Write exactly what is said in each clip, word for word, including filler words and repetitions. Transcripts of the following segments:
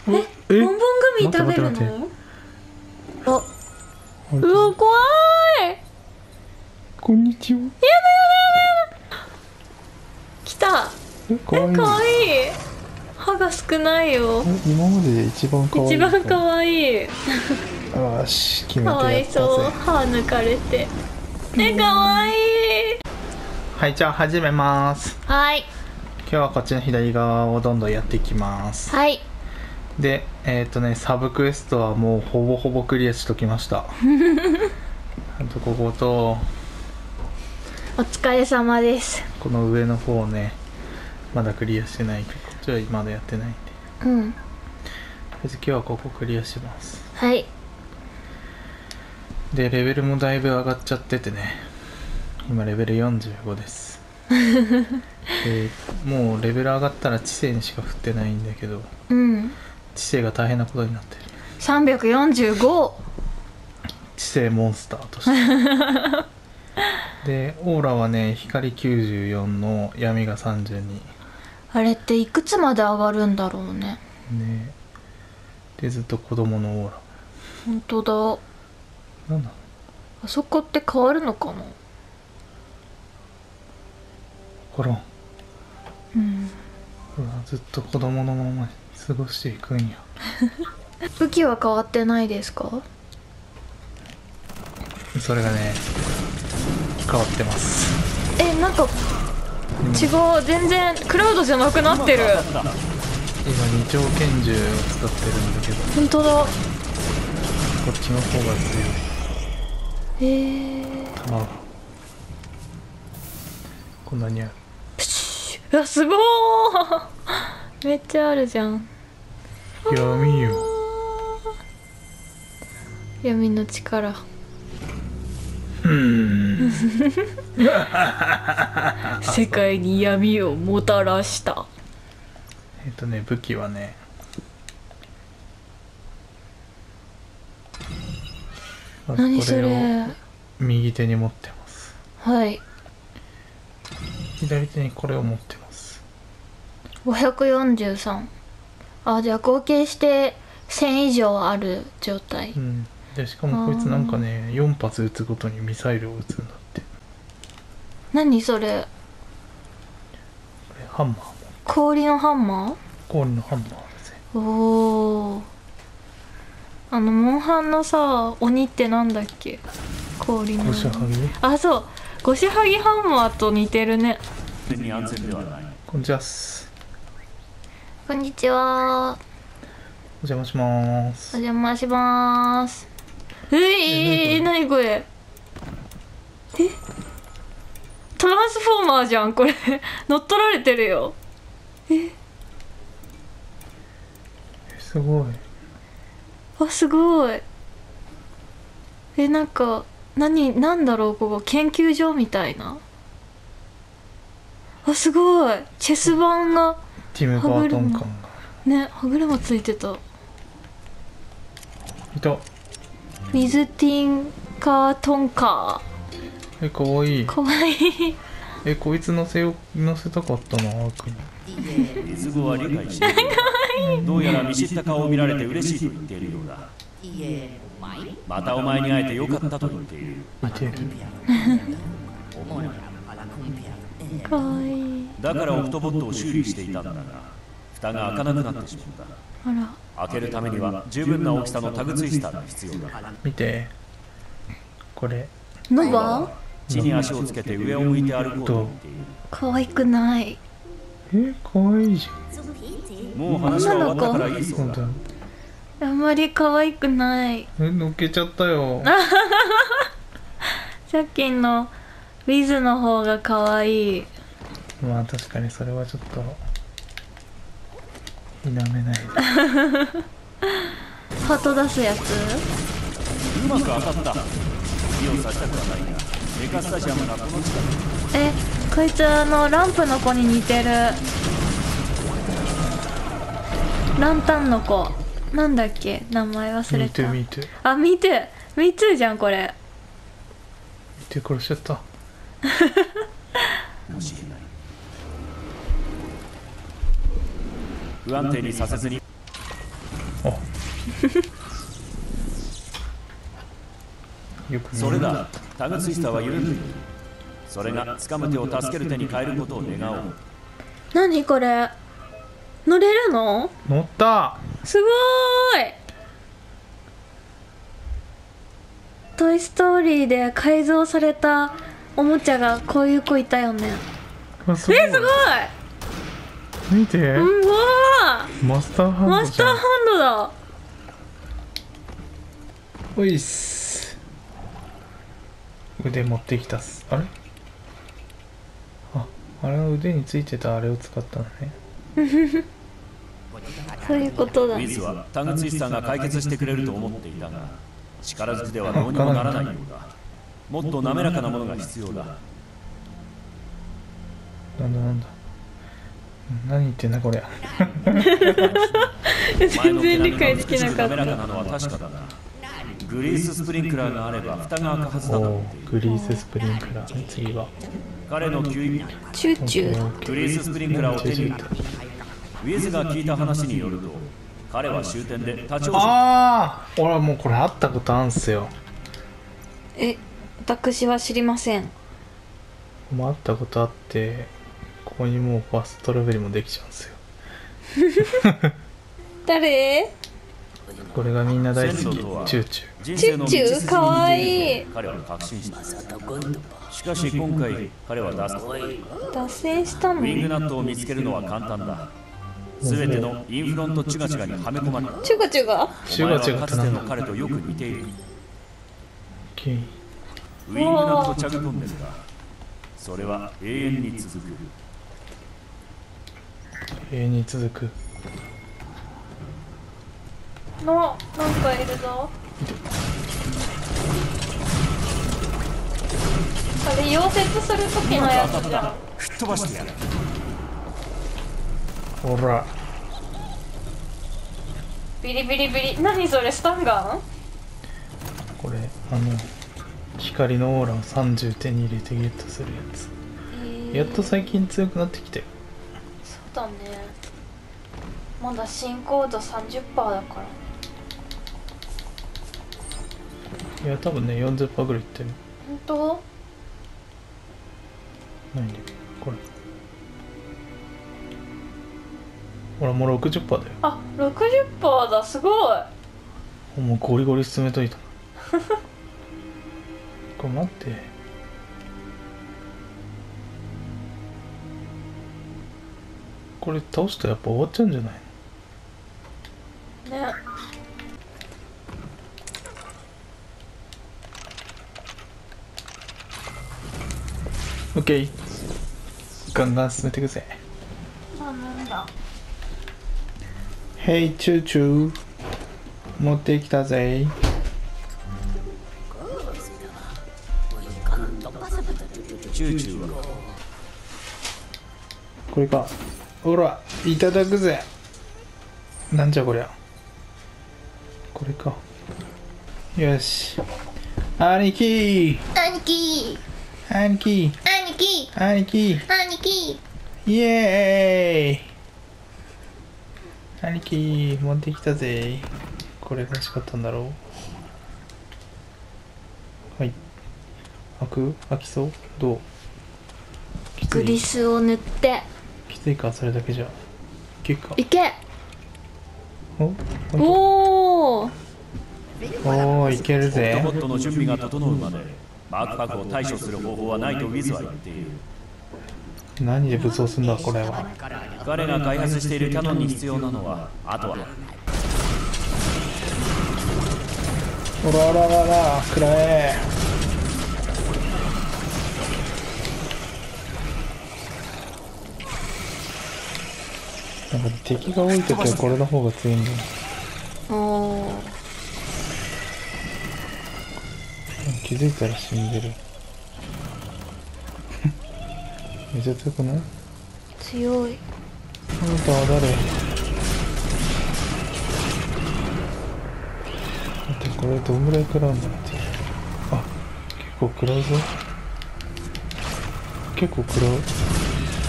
え、ボンボングミ食べるの？あ、うわ怖い。 こんにちは。やだやだやだ。来た。 え、かわいい。 かわいい。歯が少ないよ。 今までで一番かわいい。 一番かわいい。 よし、決めてかわやったぜ。 いそう。歯抜かれて。え、かわいい。 はい、じゃあ始めます。 はい。 今日はこっちの左側をどんどんやっていきます。 はい。 で、えっとね、サブクエストはもうほぼほぼクリアしときました。あとここと、 お疲れ様です。 この上の方ね、まだクリアしてないけど、こっちはまだやってないんで。 うん。 とりあえず今日はここクリアします。 はい。 で、レベルもだいぶ上がっちゃっててね、今レベルよんじゅうごです。でもうレベル上がったら知性にしか振ってないんだけど、 うん。 知性が大変なことになってる。 さんびゃくよんじゅうご。 知性モンスターとしてでオーラはね、光きゅうじゅうよんの闇がさんじゅうに。 あれっていくつまで上がるんだろうね。 ねでずっと子供のオーラ。 ほんとだ。 なんだあそこって変わるのかな。 コロン。 うん。 ほらずっと子供のまま過ごしていくんや。 武器は変わってないですか？ それがね変わってます。 え、なんか違う、全然クラウドじゃなくなってる。 今二丁拳銃を使ってるんだけど、 ほんとだ。 こっちの方が強い。 へえ。 弾がこんなにある。 うわ、すごーめっちゃあるじゃん。 闇よ。 闇の力。 うん世界に闇をもたらした。 えっとね、武器はね、 何それ。 これを右手に持ってます。 はい。 左手にこれを持ってます。 ごひゃくよんじゅうさん。あ、じゃあ合計してせん以上ある状態。 うん。でしかもこいつなんかね、よん発撃つごとにミサイルを撃つんだって。 何それ。 これハンマーも。 氷のハンマー？ 氷のハンマーですね。 おお。あのモンハンのさ、鬼ってなんだっけ？氷の。 ゴシャハギ。 あ、そう。ゴシハギハンマーと似てるね。 こんにちは。 こんにちは。 お邪魔します。 お邪魔します。えー、えー、なにこれ。え、トランスフォーマーじゃんこれ。乗っ取られてるよ。え、 すごい。 あ、すごい。え、なんか何、なんだろう、ここ研究所みたいな。あ、すごい。チェス盤がティム・バートン感がね、歯車ついてた。 いた。 水ティンカートンカえ、かわいい。 ー。かわいい。 え、こいつ乗せよ乗せたかったな、アークに。 熱語は理解している。どうやら見知った顔を見られて嬉しいと言っているようだ。またお前に会えてよかったと言っている。 似てる。 かわいい。 だからオクトボットを修理していたんだが、蓋が開かなくなってしまった。 あら。 開けるためには十分な大きさのタグツイスターが必要だ。 見てこれ。 ノバ？ 地に足をつけて上を向いて歩こうと言っている。 可愛くない。 え、かわいいじゃん。もう話は終わったからいいそうだ。 あんまり可愛くない。 え、乗っけちゃったよ。 さっきのウィズの方が可愛い。 まあ確かにそれはちょっと否めない。 ハート出すやつ？ うまく当たった。指をさしたくはないが、メカスタジアムがこの近く。 え、こいつあのランプの子に似てる。ランタンの子なんだっけ、名前忘れた。 見て見て。 あ、見て見てじゃんこれ。 見て、殺しちゃった。 もしれない。不安定にさせずに。 よくそれだ。タグツイスターは緩んでいる。それが掴む手を助ける手に変えることを願おう。 何これ、乗れるの？ 乗った。 すごーい。トイストーリーで改造されたおもちゃがこういう子いたよね。 あ、すごい。 え、すごい。 見て、 うん、わー、 マスターハンドじゃん。 マスターハンドだ。 おいっす。腕持ってきたっす。あれ、あ、あれの腕についてたあれを使ったのね。 そういうことだ。 ウィズはタグツイスターが解決してくれると思っていたが、力ずくではどうにもならないようだ。もっと滑らかなものが必要だ。 なんだなんだ、何言ってんだこれ。 全然理解できなかった。 滑らかなのは確かだな。グリーススプリンクラーがあれば蓋が開くはずだと思っている。 グリーススプリンクラー、次は彼の吸引チューチュー。 グリーススプリンクラーを手に入れた。ウィズが聞いた話によると、彼は終点で立ち往生。 ああ、俺はもうこれ会ったことあるんすよ。 え、私は知りません。 もう会ったことあって、ここにもうファーストトラベルもできちゃうんですよ。 誰？ これがみんな大好き、チューチュー。 チューチュー、かわいい。 彼は確信した。しかし今回彼は脱脱線したの？ ウィングナットを見つけるのは簡単だ。すべてのインフロントチュガチュガにはめ込まれた。 チュガチュガ？ チュガチュガってなんだ。 お前はかつての彼とよく似ている。 Okay. ウィングナットチャグトンネルだ。それは永遠に続く。 永遠に続く。 の、なんかいるぞ。あれ、溶接する時のやつじゃん。 吹っ飛ばしてやる。 ほら。 ビリビリビリ。何それ、スタンガン？ これ、あの、光のオーラをさんじゅう手に入れてゲットするやつ。 えー、 やっと最近強くなってきて。 そうだね。まだ進行度 さんじゅっパーセント だから。 いや、多分ね、よんじゅっパーセント ぐらいいってる。 ほんと？ 何でこれ。ほら、もう ろくじゅっパーセント だよ。 あ、ろくじゅっパーセント だ、すごい。 もうゴリゴリ進めといた。これ待って。これ倒したらやっぱ終わっちゃうんじゃないの？ ね。 オッケー。ガンガン進めていくぜ。 あ、なんだ。 ヘイチューチュー、持ってきたぜ。 チューチューはこれか。ほら、いただくぜ。なんじゃこりゃ。これか。よし。兄貴兄貴兄貴兄貴兄貴兄貴イエーイ。兄貴持ってきたぜ。これが欲しかったんだろう。はい。開く？開きそう？どう？きつグリい？ スを塗って。 きついか、それだけじゃ。いけっか。 いけ。 おおお。 おー、いけるぜ。 ロボットの準備が整うまでマークパクを対処する方法はないとウィズは言っている。 何で武装すんだこれは。 彼が開発しているキャノンに必要なのは、あとはおらららら、くらえ。なんか敵が多い時はこれの方が強いんだよ。 おお。 気づいたら死んでる。めっちゃ強くない？ 強い。 あなたは誰？待って、これどんぐらい食らうんだって。あ、結構食らうぞ。結構食らう。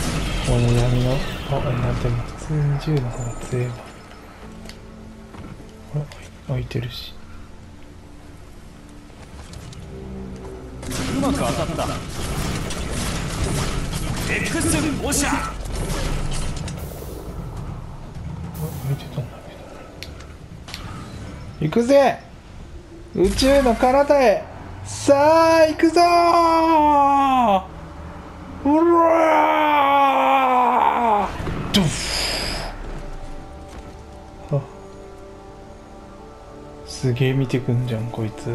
俺の闇の。あ、いやでも普通に銃の方が強いわ。 置いてるし。 うまく当たった。 X 放射。 置いてたんだけど。行くぜ、宇宙の彼方へ。さあ行くぞー。うわードゥフ。あ、すげえ見てくんじゃんこいつ。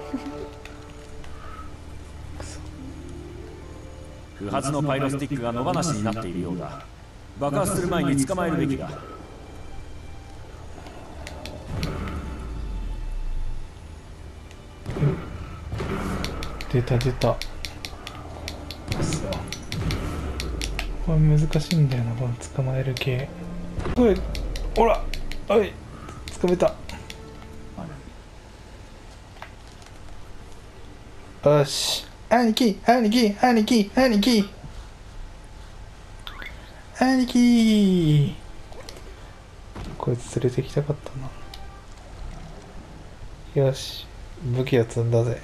不発のパイロスティックが野放しになっているようだ。爆発する前に捕まえるべきだ。 出た出た。これ難しいんだよな、この捕まえる系。これほら、おい捕めた。よし、兄貴兄貴兄貴兄貴兄貴、こいつ連れてきたかったな。よし、武器を積んだぜ。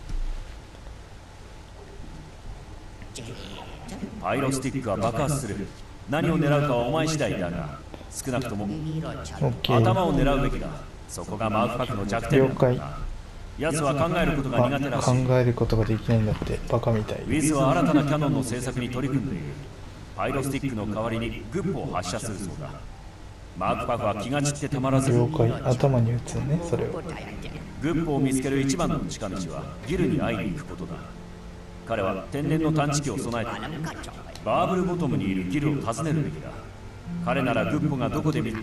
パイロスティックは爆発する。何を狙うかはお前次第だが、少なくとも頭を狙うべきだ。そこがマークパクの弱点だ。 了解。 奴は考えることが苦手らしい。 考えることができないんだって、バカみたい。 ウィズは新たなキャノンの製作に取り組んでいる。パイロスティックの代わりにグッポを発射するそうだ。マークパクは気が散ってたまらず。 了解。頭に撃つね、それを。 グッポを見つける一番の近道はギルに会いに行くことだ。彼は天然の探知機を備えている。バーブルボトムにいるギルを訪ねるべきだ。彼ならグッポがどこで見る。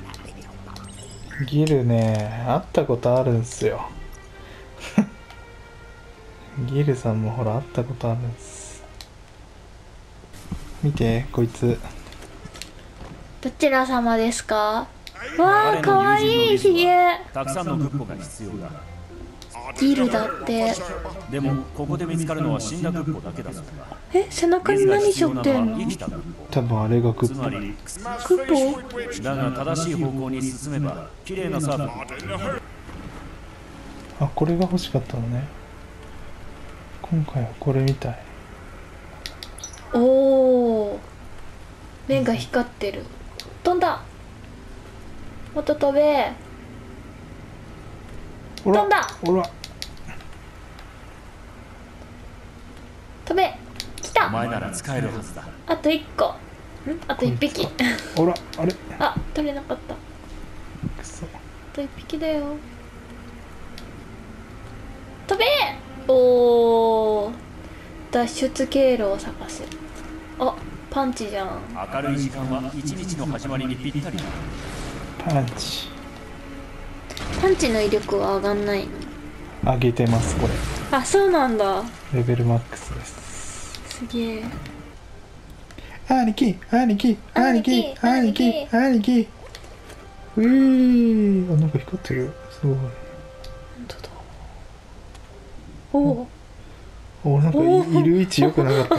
ギルね、会ったことあるんすよ。ギルさんもほら会ったことあるんす。見てこいつ。 どちら様ですか？わあ、かわいいひげ。 たくさんのグッポが必要だ。 ギルだって。 でもここで見つかるのは死んだグッポだけだそうだ。 え、背中に何背負ってんの？ 多分あれがグッポ。 つまりクッポ？ だが正しい方向に進めば綺麗なサーフ。 あ、これが欲しかったのね。今回はこれみたい。 おお、目が光ってる。飛んだ。もっと飛べ。 ほら飛んだ。 ほら、 飛べ。来た。 お前なら使えるはずだ。 あと一個。ん？あと一匹。 ほら、あれあ、取れなかった。あくそ。 と一匹だよ。飛べ。おー、脱出経路を探す。あ、パンチじゃん。 明るい時間は一日の始まりにぴったりだ。 パンチパンチの威力は上がんないの？ 上げてます、これ。 あ、そうなんだ。 レベルマックスです。 すげえ。 兄貴兄貴兄貴兄貴兄貴。うー、あ、なんか光ってる。すごい。 本当だ。おお。 お、なんかいる位置良くなかった。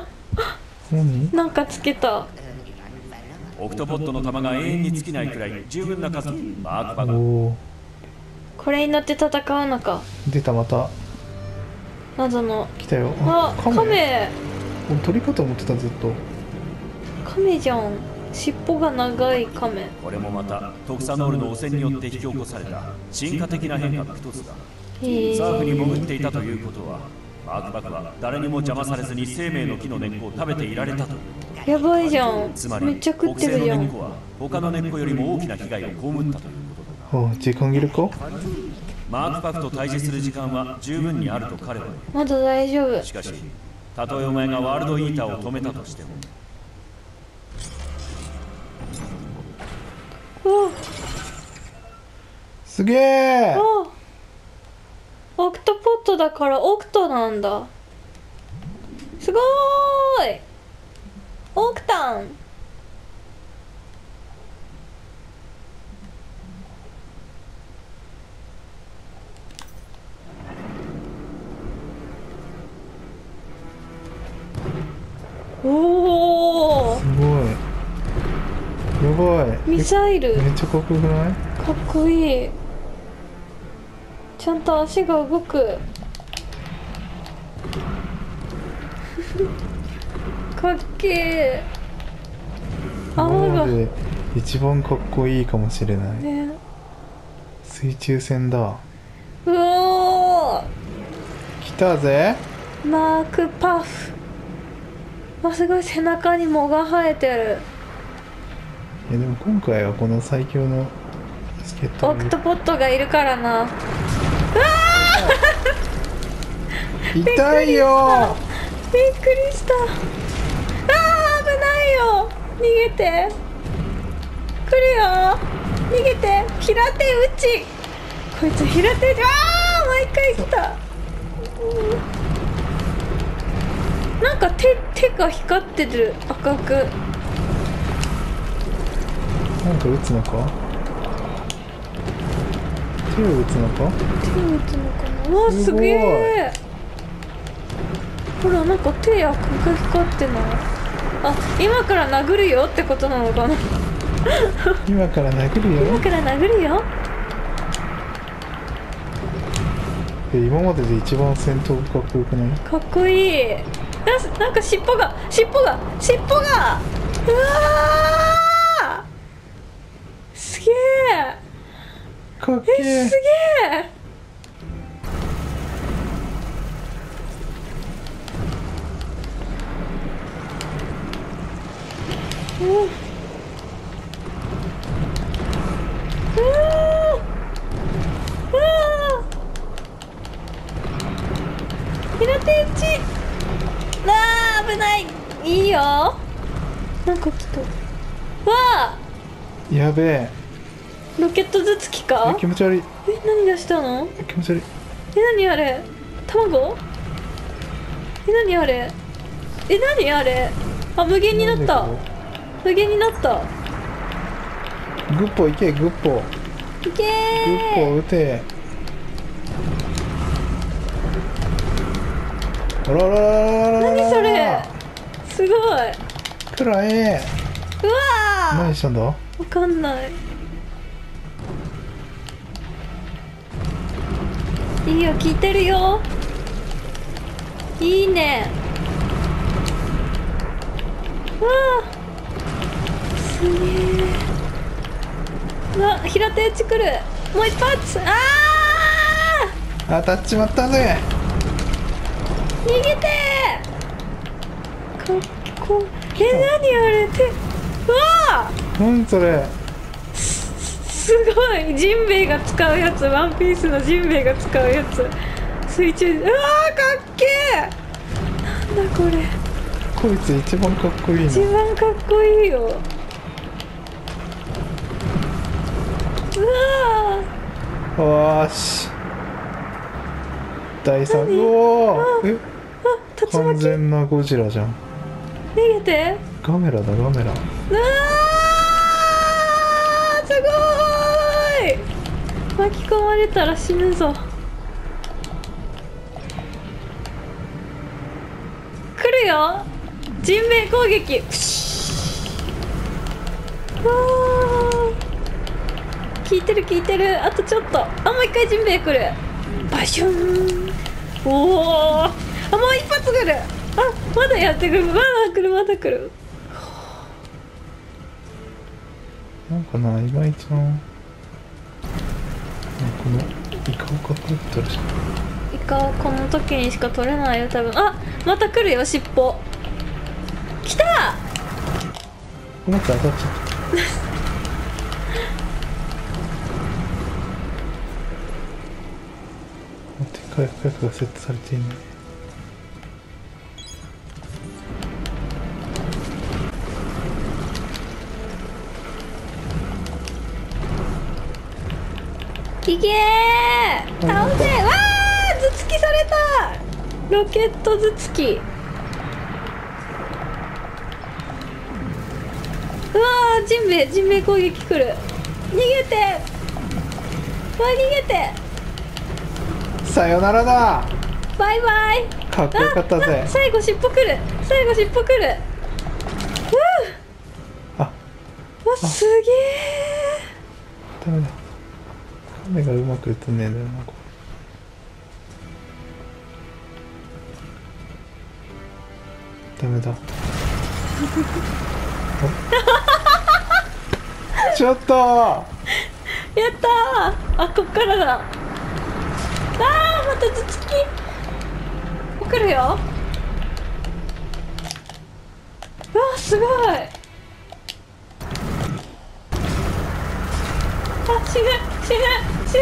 何？ なんかつけた。 オクトポットの弾が永遠に尽きないくらい十分な数。マークパおガ。 お。 これに乗って戦うのか。 出た、また。 謎の。 来たよ。 あ、カメ。 俺鳥かと思ってた、ずっと。 カメじゃん。尻尾が長いカメ。 これもまたトクサノールの汚染によって引き起こされた進化的な変化の一つだ。 へえ。 サーフに潜っていたということは、マークバクは誰にも邪魔されずに生命の木の根っこを食べていられたという。 やばいじゃん。 つまりめっちゃ食ってるじゃん。 木製の根っこは他の根っこよりも大きな被害を被ったということだ。 お、時間切れか？ マークパクと対峙する時間は十分にあると彼は言う。 まだ大丈夫。 しかしたとえお前がワールドイーターを止めたとしても。 おすげえ。 お、オクトポットだからオクトなんだ。すごーい。オクタン。おお。 すごい。やばい。 ミサイル。 めっちゃかっこよくない？ かっこいい。 ちゃんと足が動く。かっけー。 今泡がまで一番かっこいいかもしれない。 ね。 水中船だ。 うおー、 来たぜ。 マークパフ。あ、すごい、背中に藻が生えてる。 いやでも今回はこの最強の助っ人オクトポットがいるからな。 痛いよ。 びっくりした。あー、危ないよ。逃げて。来るよ。逃げて。平手打ち。こいつ平手打ち。あー、毎回来た。なんか手手が光ってる、赤く。 なんか撃つのか。手を撃つのか。 手を打つのかな。うわ、すげえ。ほら、なんか手赤く光ってない。あ、今から殴るよってことなのかな。 今から殴るよ。 今から殴るよ。 え、今までで一番戦闘かっこよくない？ かっこいい。な、なんか尻尾が尻尾が尻尾がうわー、すげえ。 かっけえ、 え。 すげえ。うん、うわー、うわー、平手打ち。あー、危ない。いいよ。なんか来た。わあ、 やべえ。 ロケット頭突きかえ、。気持ち悪い。 え、何出したの。 え、気持ち悪い。 え、何あれ。卵。え、何あれ。え、何あれ。あ、無限になった。 なんでこ無限になった。 うグッポいけ、グッポ。 いけグッポー。 撃て。あららららららら。 何それ。すごい。 くらえ。 うわー。 何したんだ。 わかんない。いいよ、聞いてるよ。いいね。わあ、すげえ。うわ、平手打ちくる。もう一発。ああ、 当たっちまったぜ。 逃げて。かっこ。え、何あれ。手。うわあ、 何それ。 すごい。ジンベエが使うやつ。ワンピースのジンベエが使うやつ。水中。うわあ、かっけえ。なんだこれ。 こいつ一番かっこいい一な。 番かっこいいよ。うわわーし。第三。 何うおー。え、 あ、竜完巻。 全なゴジラじゃん。 逃げて。 ガメラだ、ガメラ。 うわー、すごーい。巻き込まれたら死ぬぞ。来るよ。ジンベエ攻撃。うわー、効いてる効いてる。あとちょっと。あ、もう一回ジンベエ来る。バシューン。おお。あ、もう一発来る。あ、まだやってくる。まだ来る、まだ来る。 なんかな、いまいちな。なんかこのイカをかかったらしイカをこの時にしか取れないよ、多分。あ、また来るよ、尻尾。来た。 思ったら当たっちゃった。待って、火薬火薬がセットされていない。 いけー。倒せ。わー、頭突きされた。ロケット頭突き。うわー、ジンベエジンベエ攻撃来る。逃げて。うわ、逃げて。 さよならだ。 バイバイ。 かっこよかったぜああ。最後尻尾来る。最後尻尾来る。 あ、 うわ、すげえ。 ダメだ。カメがうまく映んねえんだよな、こダメだちょっとやったー。あ、こっからだ。あー、また頭突き来るよ。うわ、すごい。あ、死ぬ死ぬ死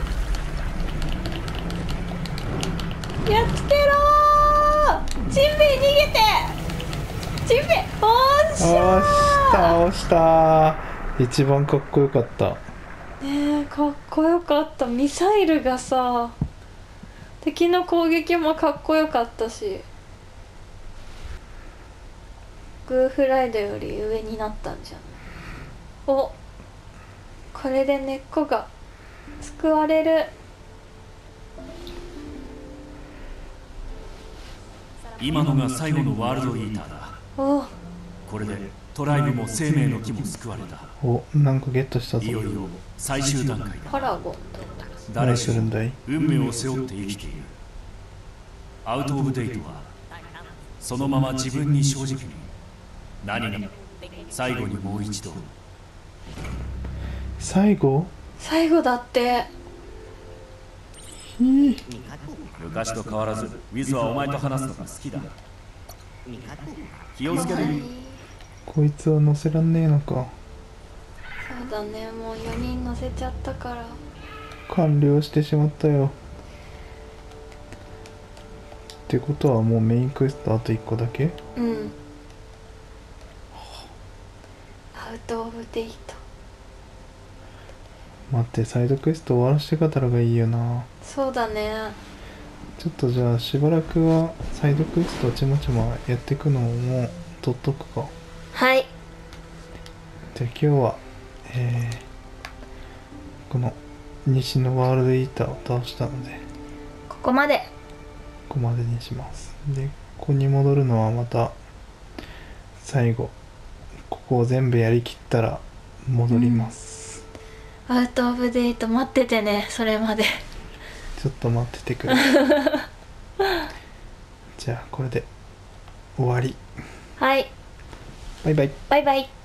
ぬ。やっつけろー。ジンベエ逃げて。ジンベエ、おーっしゃー。 倒した一番かっこよかった。 ねえ、かっこよかった。ミサイルがさ、敵の攻撃もかっこよかったし、グーフライドより上になったんじゃない。お、これで根っこが救われる。 今のが最後のワールドイーターだ。 お、 これでトライブも生命の木も救われた。 お、なんかゲットしたぞ。 いよいよ最終段階パだ。 ラゴンと誰しも何するんだい。 運命を背負って生きている。アウト・オブ・デイトはそのまま自分に正直に、何が最後にもう一度。 最後最後だって。 昔と変わらずウィズはお前と話すのが好きだ。気をつける。 こいつは乗せらんねえのか。 そうだね、もうよにん乗せちゃったから。 完了してしまったよ。ってことはもうメインクエストあといっこだけ。 うん。アウト・オブ・デイト。 待って、サイドクエスト終わらせてからがいいよな。 そうだね。 ちょっとじゃあしばらくはサイドクエストをちまちまやっていくのも取っとくか。 はい。 じゃあ今日は、えー、この西のワールドイーターを倒したのでここまで。 ここまでにします。で、ここに戻るのはまた最後ここを全部やりきったら戻ります、 うん、アウト・オブ・デイト待っててね、それまで。 ちょっと待っててくれじゃあこれで終わり。 はい、 バイバイ。 バイバイ。